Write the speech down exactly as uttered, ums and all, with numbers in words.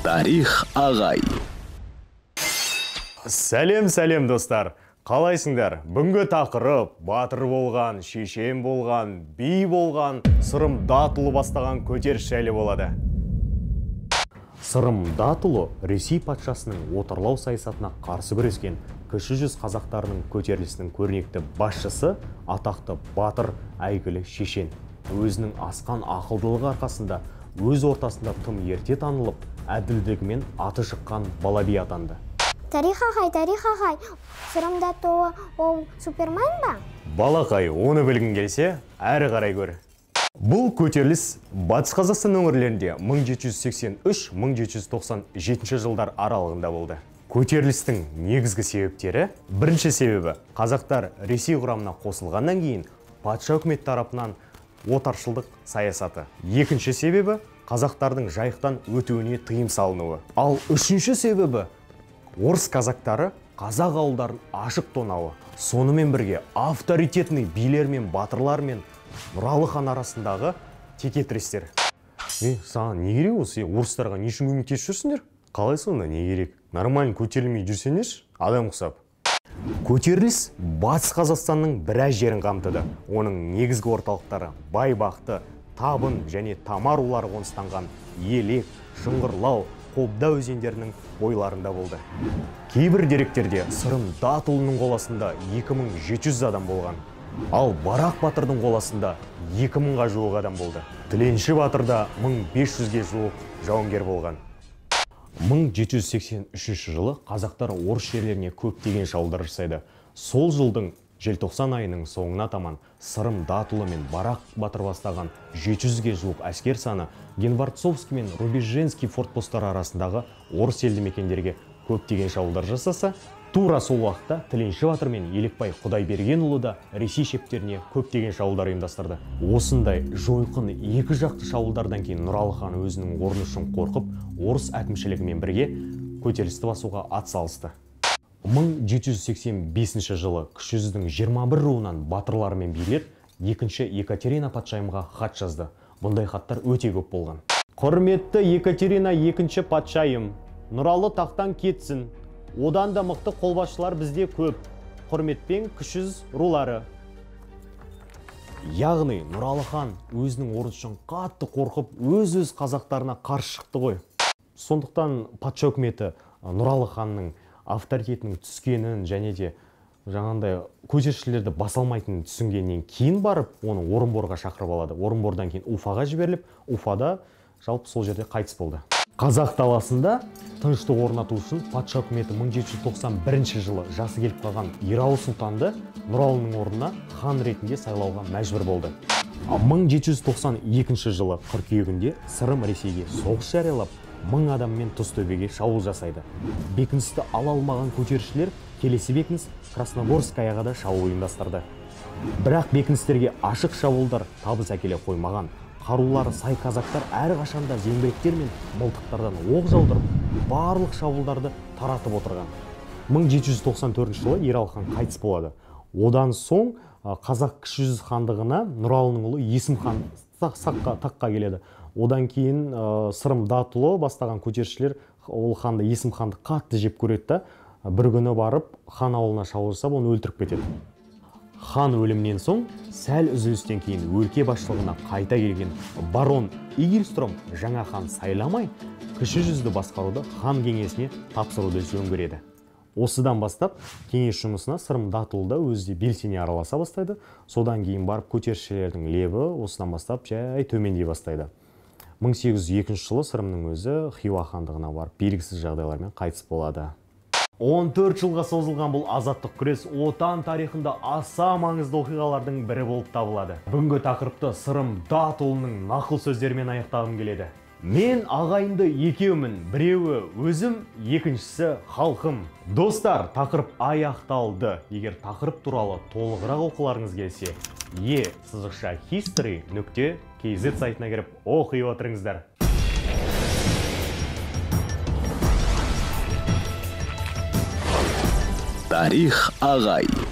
Тарих ағай. Сәлем, сәлем достар. Қалайсыңдар? Бүгінгі тақырып батыр болған, шешен болған, би болған, Сырым Датұлы бастаған көтеріс жайлы болады. Сырым Датұлы Ресей патшасының отарлау саясатына қарсы күрескен кіші жүз қазақтарының көтерілісінің көрнекті басшысы, атақты батыр, әйгілі шешен. Өзінің асқан ақылдылығы арқасында өз ортасында тым ерте танылып, әділдігімен аты шыққан бала би атанды. Тарих ағай, Тарих ағай, Сырым Датұлы ол Супермен ба? Балақай, оны білгің келсе, әрі қарай көр. Бұл көтеріліс Батыс Қазақстан өңірлерінде мың жеті жүз сексен үш — мың жеті жүз тоқсан жетінші жылдар аралығында болды. Көтерілістің негізгі себептері: бірінші себебі, қазақтар Ресей құрамына қосылғаннан кейін патша үкімет тарапынан отаршылдық саясаты. Екінші себебі, қазақтардың жайықтан өтуіне тыйым салынуы. Ал үшінші себебі, орыс казактары қазақ ауылдарын ашық тонауы. Сонымен бірге авторитетный билер мен батырлар мен Нұралы хан арасындағы текетірестер. Е, саған не керек осы? Орыстарға не үшін көмектесіп жүрсіңдер? Қалай сонда не керек? Нормально көтерілмей жүрсеңдерші, адам құсап. Көтеріліс Батыс Қазақстанның біраз жерін қамтыды. Оның негізгі орталықтары Байбақты, Табын және Тамар рулары қоныстанған Елек, Шыңғырлау, Қобда өзендерінің бойларында болды. Кейбір деректерде Сырым Датұлының қоластында екі мың жеті жүз адам болған. Ал Барақ батырдың қоластында екі мыңға жуық адам болды. Тіленші батырда мың бес жүзге жуық жауынгер болған. мың жеті жүз сексен үшінші жылы қазақтар орыс жерлеріне көптеген шабуылдар жасайды. Сол жылдың желтоқсан айының соңына таман Сырым Датұлы мен Барақ батыр бастаған жеті жүзге жуық әскер саны Генвардцовский мен Рубеженский фортпосттары арасындағы орыс елді мекендерге көптеген шабуылдар жасаса, тура сол уақытта Тіленші батыр мен Елекбай Құдайбергенұлы да Ресей шептеріне көптеген шабуылдар ұйымдастырды. Осындай жойқын екі жақты шабуылдардан кейін Нұралы хан өзінің орны үшін қорқып, орыс әкімшілігімен бірге көтерілісті басуға ат салысты. мың жеті жүз сексен бесінші жылы кіші жүздің жиырма бір руынан батырлар мен билер екінші Екатерина патшайымға хат жазды. Бұндай хаттар өте көп болған. Құрметті Екатерина екінші патшайым, Нұралы тақтан кетсін. Одан да мықты қолбасшылар бізде көп. Құрметпен кіші жүз рулары. Яғни Нұралы хан өзінің орны үшін қатты қорқып, өз-өз қазақтарына қарсы шықты ғой. Сондықтан патша үкіметі Нұралы ханның авторитетінің түскенін және де жаңағындай көтерілісшілерді баса алмайтынын түсінгеннен кейін барып, оны Орынборға шақырып алады. Орынбордан кейін Уфаға жіберіліп, Уфада жалпы сол жерде қайтыс болды. Қазақ даласында тыныштық орнату үшін патша үкіметі мың жеті жүз тоқсан бірінші жылы жасы келіп қалған Ералы сұлтанды Нұралының орнына хан ретінде сайлауға мәжбүр болды. мың жеті жүз тоқсан екінші жылы қыркүйегінде Сырым Ресейге соғыс жариялап, мың адаммен Тұзтөбеге шабуыл жасайды. Бекіністі ала алмаған көтерілісшілер келесі бекініс Красногорскаяға да шабуыл ұйымдастырды. Бірақ бекіністерге ашық шабуылдар табыс әкеле қоймаған. Қарулары сай казактар әрқашанда зеңбіректер мен мылтықтардан оқ жаудырып, барлық шабуылдарды таратып отырған. мың жеті жүз тоқсан төртінші жылы Ералы хан қайтыс болады. Одан соң қазақ кіші жүз хандығына Нұралының ұлы Есім хан саққа таққа келеді. Одан кейін Сырым Датұлы бастаған көтерілісшілер ол ханды, Есім ханды қатты жеп көреді. Бір күні барып хан ауылына шабуыл жасап, оны өлтіріп кетеді. Хан өлімнен соң, сәл үзілістен кейін өлке басшылығына қайта келген барон Игельстром жаңа хан сайламай, кіші жүзді басқаруды хан кеңесіне тапсыруды жөн көреді. Осыдан бастап, кеңес жұмысына Сырым Датұлы да өзі белсене араласа бастайды. Содан кейін барып көтерілісшілердің лебі осыдан бастап жай төмендей бастайды. мың сегіз жүз екінші жылы Сырымның өзі Хиуа хандығына барып, белгісіз жағдайлармен қайтыс болады. он төрт жылға созылған бұл азаттық күрес отан тарихында аса маңызды оқиғалардың бірі болып табылады. Бүгінгі тақырыпты Сырым Датұлының нақыл сөздерімен аяқтағым келеді. Мен ағайынды екеумін, біреуі өзім, екіншісі халқым. Достар, тақырып аяқталды. Егер тақырып туралы толығырақ оқыларыңыз келсе, е сызықша history нүкте kz сайтына кіріп оқи отырыңыздар. Тарих ағай.